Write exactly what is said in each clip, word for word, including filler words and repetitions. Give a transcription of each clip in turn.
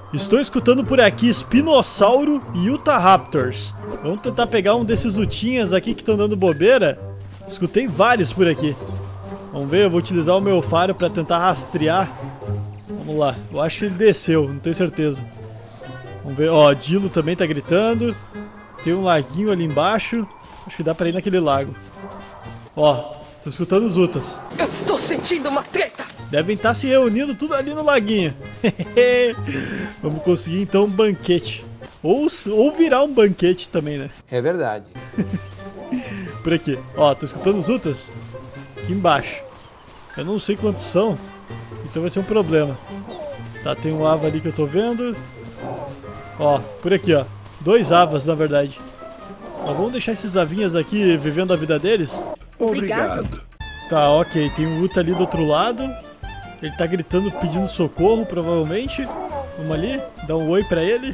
Estou escutando por aqui Espinossauro e Utahraptors. Vamos tentar pegar um desses utinhas aqui que estão dando bobeira. Escutei vários por aqui. Vamos ver, eu vou utilizar o meu faro para tentar rastrear. Vamos lá, eu acho que ele desceu, não tenho certeza. Vamos ver, ó, Dilo também tá gritando. Tem um laguinho ali embaixo. Acho que dá pra ir naquele lago. Ó, tô escutando os Utas. Eu estou sentindo uma treta. Devem estar se reunindo tudo ali no laguinho. Vamos conseguir então um banquete. Ou, ou virar um banquete também, né? É verdade. Por aqui. Ó, tô escutando os Utas aqui embaixo. Eu não sei quantos são, então vai ser um problema. Tá, tem um Ava ali que eu tô vendo. Ó, por aqui, ó. Dois Avas, na verdade. Ó, vamos deixar esses Avinhas aqui vivendo a vida deles? Obrigado. Tá, ok. Tem um Uta ali do outro lado. Ele tá gritando, pedindo socorro, provavelmente. Vamos ali, dar um oi pra ele.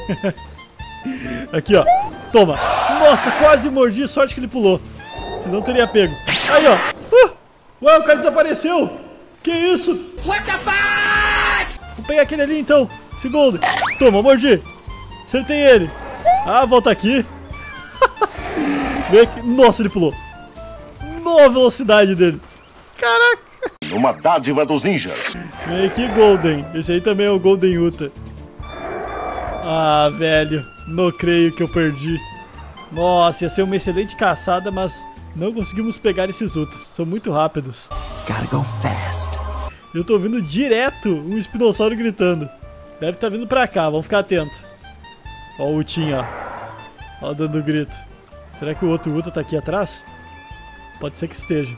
Aqui, ó. Toma. Nossa, quase mordi. Sorte que ele pulou. Senão teria pego. Aí, ó. Uh! Ué, o cara desapareceu. Que isso? What the fuck? Vou pegar aquele ali, então. Segundo. Toma, mordi. Acertei ele. Ah, volta aqui. Vem aqui. Nossa, ele pulou. Nova velocidade dele. Caraca. Uma dádiva dos ninjas. Vem aqui, Golden. Esse aí também é o Golden Uta. Ah, velho. Não creio que eu perdi. Nossa, ia ser uma excelente caçada, mas não conseguimos pegar esses Utas. São muito rápidos. Gotta go fast. Eu tô ouvindo direto um espinossauro gritando. Deve estar vindo pra cá, vamos ficar atentos. Ó o Utinho, ó. Ó dando grito. Será que o outro Uta tá aqui atrás? Pode ser que esteja.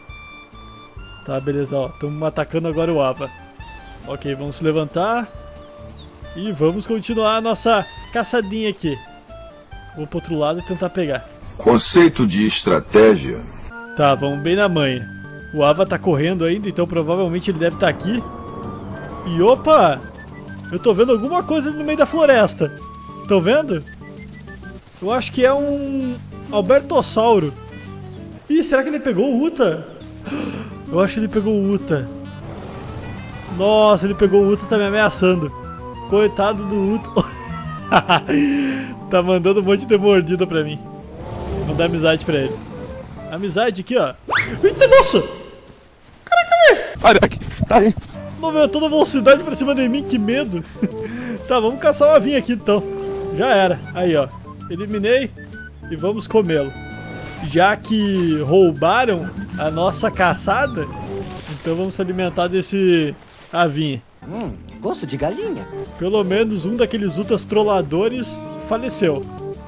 Tá, beleza, ó. Estamos atacando agora o Ava. Ok, vamos se levantar. E vamos continuar a nossa caçadinha aqui. Vou pro outro lado e tentar pegar. Conceito de estratégia. Tá, vamos bem na manha. O Ava tá correndo ainda, então provavelmente ele deve estar aqui. E opa! Eu tô vendo alguma coisa no meio da floresta. Estão vendo? Eu acho que é um Albertossauro. Ih, será que ele pegou o Uta? Eu acho que ele pegou o Uta. Nossa, ele pegou o Uta e tá me ameaçando. Coitado do Uta. Tá mandando um monte de mordida pra mim. Vou dar amizade pra ele. Amizade aqui, ó. Eita, nossa! Caraca, velho! Olha aqui, tá aí. Não veio toda a velocidade pra cima de mim, que medo. Tá, vamos caçar uma avinha aqui então. Já era. Aí, ó. Eliminei e vamos comê-lo. Já que roubaram a nossa caçada, então vamos se alimentar desse avinha. Hum, gosto de galinha. Pelo menos um daqueles Utas trolladores faleceu.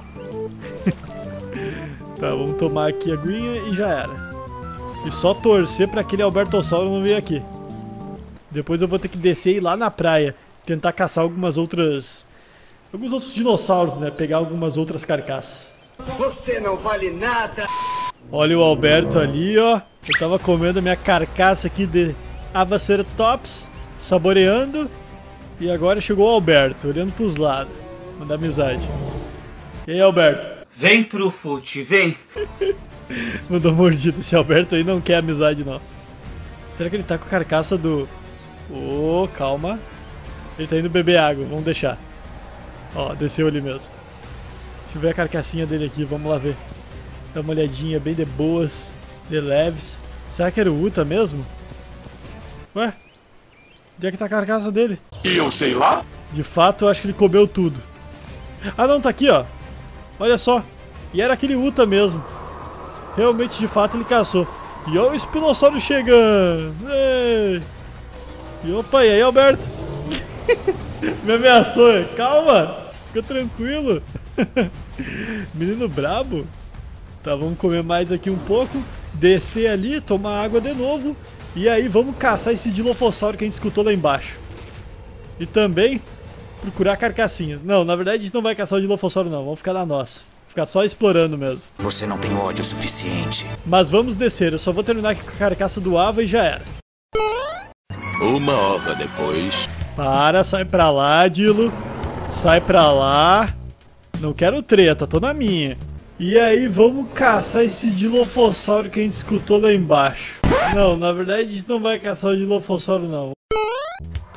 Tá, vamos tomar aqui a aguinha e já era. E só torcer pra aquele Albertossauro não vir aqui. Depois eu vou ter que descer e ir lá na praia tentar caçar algumas outras... Alguns outros dinossauros, né? Pegar algumas outras carcaças. Você não vale nada. Olha o Alberto ali, ó. Eu tava comendo a minha carcaça aqui de Avaceratops, saboreando. E agora chegou o Alberto, olhando pros lados. Mandar amizade. E aí, Alberto? Vem pro fute, vem. Mandou mordida. Esse Alberto aí não quer amizade, não. Será que ele tá com a carcaça do... Ô, oh, calma. Ele tá indo beber água, vamos deixar. Ó, desceu ali mesmo. Deixa eu ver a carcassinha dele aqui, vamos lá ver. Dá uma olhadinha bem de boas, de leves. Será que era o Uta mesmo? Ué? Onde é que tá a carcaça dele? E eu sei lá? De fato, eu acho que ele comeu tudo. Ah não, tá aqui, ó. Olha só. E era aquele Uta mesmo. Realmente, de fato, ele caçou. E olha o espinossauro chegando. Ei. E opa, e aí, Alberto? Me ameaçou. Calma. Fica tranquilo. Menino brabo. Tá, vamos comer mais aqui um pouco. Descer ali, tomar água de novo. E aí vamos caçar esse Dilophosauro que a gente escutou lá embaixo. E também procurar carcassinhas. Não, na verdade a gente não vai caçar o Dilophosauro não. Vamos ficar na nossa. Ficar só explorando mesmo. Você não tem ódio suficiente. Mas vamos descer. Eu só vou terminar aqui com a carcaça do Ava e já era. Uma hora depois. Para, sai pra lá, Dilo. Sai pra lá. Não quero treta, tô na minha. E aí, vamos caçar esse Dilophosauro que a gente escutou lá embaixo. Não, na verdade a gente não vai caçar o Dilophosauro não.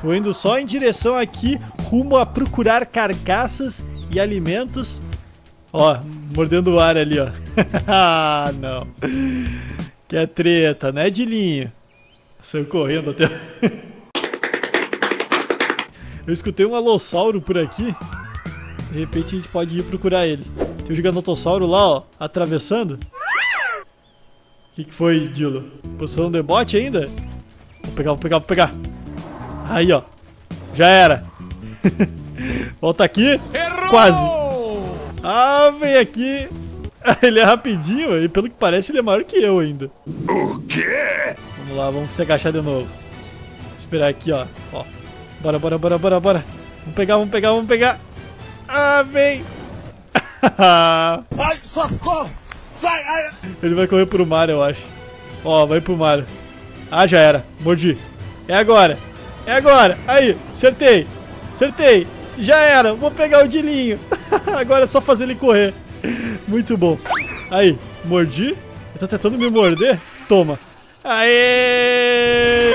Tô indo só em direção aqui, rumo a procurar carcaças e alimentos. Ó, mordendo o ar ali, ó. Ah, não. Que é treta, né, Dilinho? Saiu correndo até... Eu escutei um alossauro por aqui. De repente a gente pode ir procurar ele. Tem um giganotossauro lá, ó, atravessando. O que, que foi, Dilo? Posição de bote ainda? Vou pegar, vou pegar, vou pegar. Aí, ó. Já era. Volta aqui. Errou! Quase. Ah, vem aqui. Ele é rapidinho e pelo que parece ele é maior que eu ainda. O quê? Vamos lá, vamos se agachar de novo. Vou esperar aqui, ó. Ó. Bora, bora, bora, bora, bora. Vamos pegar, vamos pegar, vamos pegar. Ah, vem. Ai, socorro! Sai, ai. Ele vai correr pro mar, eu acho. Ó, vai pro mar. Ah, já era. Mordi. É agora. É agora. Aí, acertei. Acertei. Já era. Vou pegar o Dilinho. Agora é só fazer ele correr. Muito bom. Aí, mordi. Ele tá tentando me morder. Toma. Aê!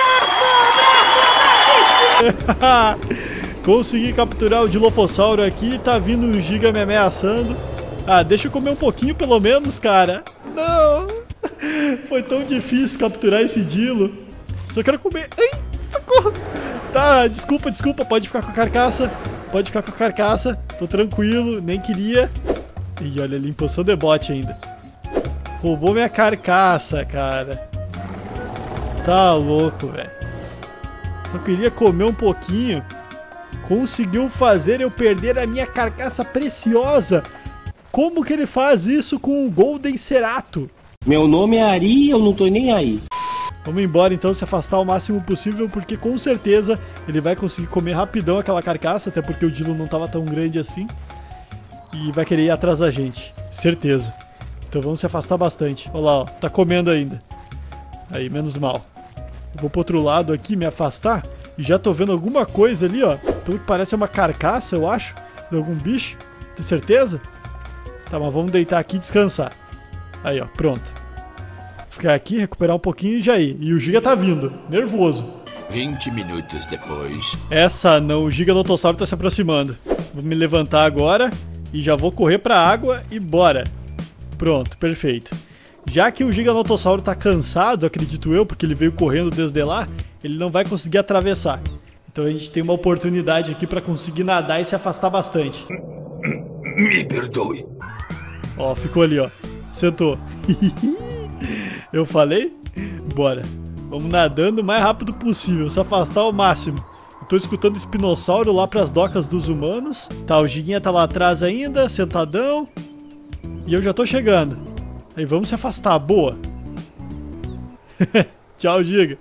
Consegui capturar o Dilophosauro aqui. Tá vindo um giga me ameaçando. Ah, deixa eu comer um pouquinho pelo menos, cara. Não. Foi tão difícil capturar esse Dilo. Só quero comer. Ai, socorro. Tá, desculpa, desculpa. Pode ficar com a carcaça. Pode ficar com a carcaça. Tô tranquilo, nem queria. Ih, olha ali, em posição de bote ainda. Roubou minha carcaça, cara. Tá louco, velho. Só queria comer um pouquinho. Conseguiu fazer eu perder a minha carcaça preciosa. Como que ele faz isso com o Golden Cerato? Meu nome é Ari e eu não tô nem aí. Vamos embora então, se afastar o máximo possível, porque com certeza ele vai conseguir comer rapidão aquela carcaça, até porque o Dilo não tava tão grande assim. E vai querer ir atrás da gente, certeza. Então vamos se afastar bastante. Olha lá, ó, tá comendo ainda. Aí, menos mal. Eu vou pro outro lado aqui, me afastar. E já tô vendo alguma coisa ali, ó. Pelo que parece é uma carcaça, eu acho. De algum bicho. Tem certeza? Tá, mas vamos deitar aqui e descansar. Aí, ó, pronto. Ficar aqui, recuperar um pouquinho e já ir. E o Giga tá vindo, nervoso. vinte minutos depois. Essa não, o Giganotossauro tá se aproximando. Vou me levantar agora e já vou correr pra água e bora. Pronto, perfeito. Já que o Giganotossauro tá cansado, acredito eu, porque ele veio correndo desde lá, ele não vai conseguir atravessar. Então a gente tem uma oportunidade aqui pra conseguir nadar e se afastar bastante. Me perdoe. Ó, ficou ali, ó. Sentou. Eu falei? Bora. Vamos nadando o mais rápido possível, se afastar ao máximo. Eu tô escutando espinossauro lá pras docas dos humanos. Tá, o Giguinha tá lá atrás ainda, sentadão. E eu já tô chegando. Aí vamos se afastar, boa. Tchau, Giga.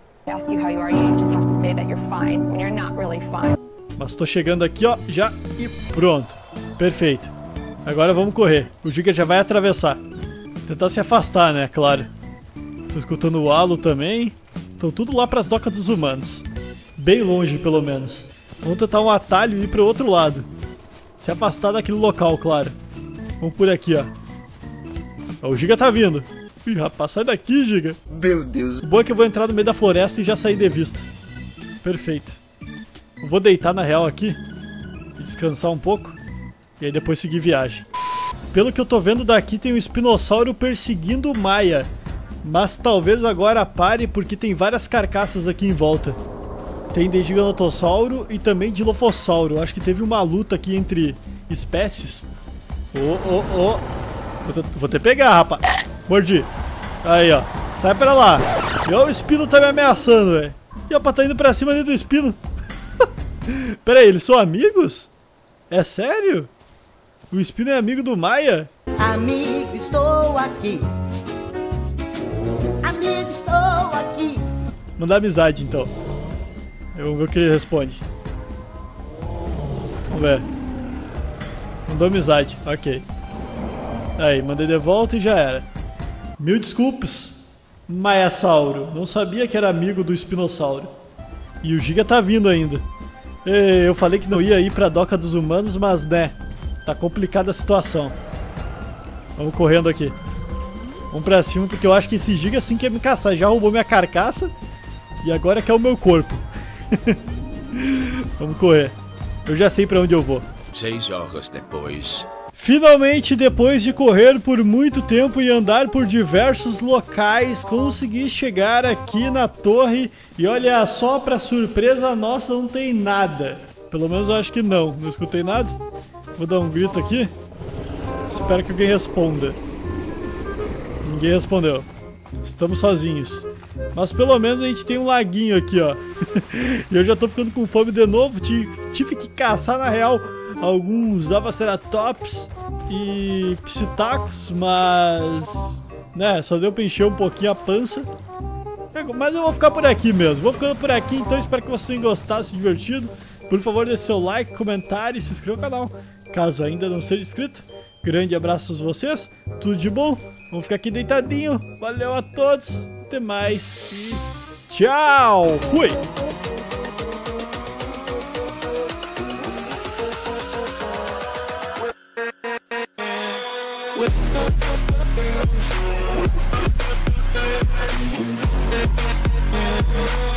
Mas tô chegando aqui, ó, já e pronto. Perfeito. Agora vamos correr. O Giga já vai atravessar. Tentar se afastar, né, claro. Tô escutando o halo também. Estão tudo lá pras docas dos humanos. Bem longe, pelo menos. Vamos tentar um atalho e ir pro outro lado. Se afastar daquele local, claro. Vamos por aqui, ó. O Giga tá vindo. Ih, rapaz, sai daqui, Giga. Meu Deus. O bom é que eu vou entrar no meio da floresta e já sair de vista. Perfeito. Eu vou deitar na real aqui. E descansar um pouco. E aí depois seguir viagem. Pelo que eu tô vendo daqui, tem um espinossauro perseguindo o Maia. Mas talvez agora pare, porque tem várias carcaças aqui em volta. Tem de Giganotossauro e também de Dilophosauro. Acho que teve uma luta aqui entre espécies. Ô, ô, ô. Vou, vou ter que pegar, rapaz. Mordi. Aí, ó. Sai pra lá. E ó, o Espino tá me ameaçando, velho. E ó, tá indo pra cima ali do Espino. Pera aí, eles são amigos? É sério? O Espino é amigo do Maia? Amigo, estou aqui. Amigo, estou aqui. Mandar amizade, então. Vamos ver o que ele responde. Vamos ver. Mandou amizade, ok. Aí, mandei de volta e já era. Mil desculpas, Maiasauro. Não sabia que era amigo do Espinossauro. E o Giga tá vindo ainda. Eu falei que não ia ir pra doca dos humanos, mas né, tá complicada a situação. Vamos correndo aqui. Vamos pra cima, porque eu acho que esse Giga assim quer me caçar. Já roubou minha carcaça e agora quer o meu corpo. Vamos correr. Eu já sei pra onde eu vou. Seis horas depois. Finalmente, depois de correr por muito tempo e andar por diversos locais, consegui chegar aqui na torre. E olha só, pra surpresa nossa, não tem nada. Pelo menos eu acho que não. Não escutei nada. Vou dar um grito aqui. Espero que alguém responda. Ninguém respondeu. Estamos sozinhos. Mas pelo menos a gente tem um laguinho aqui, ó. E eu já tô ficando com fome de novo. Tive que caçar, na real, alguns Avaceratops e Psitacos, mas... né, só deu pra encher um pouquinho a pança. Mas eu vou ficar por aqui mesmo. Vou ficando por aqui, então espero que vocês tenham gostado, se divertido. Por favor, deixe seu like, comentário e se inscreva no canal, caso ainda não seja inscrito. Grande abraço a vocês, tudo de bom. Vamos ficar aqui deitadinho. Valeu a todos, até mais e tchau! Fui! We'll be right back.